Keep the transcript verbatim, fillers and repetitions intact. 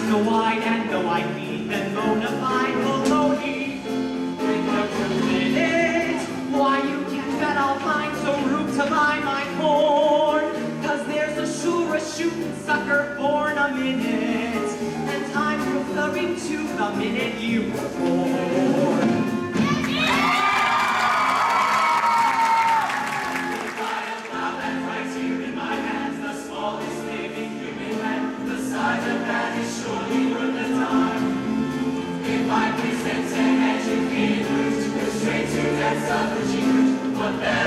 so wide and though I need them bona fide baloney. In the two minutes, why you can bet I'll find some room to my mind born. Cause there's a sure a shooting sucker born a minute, and I'm referring to the minute you were born. If I present an educator to go straight to that suffrage, what the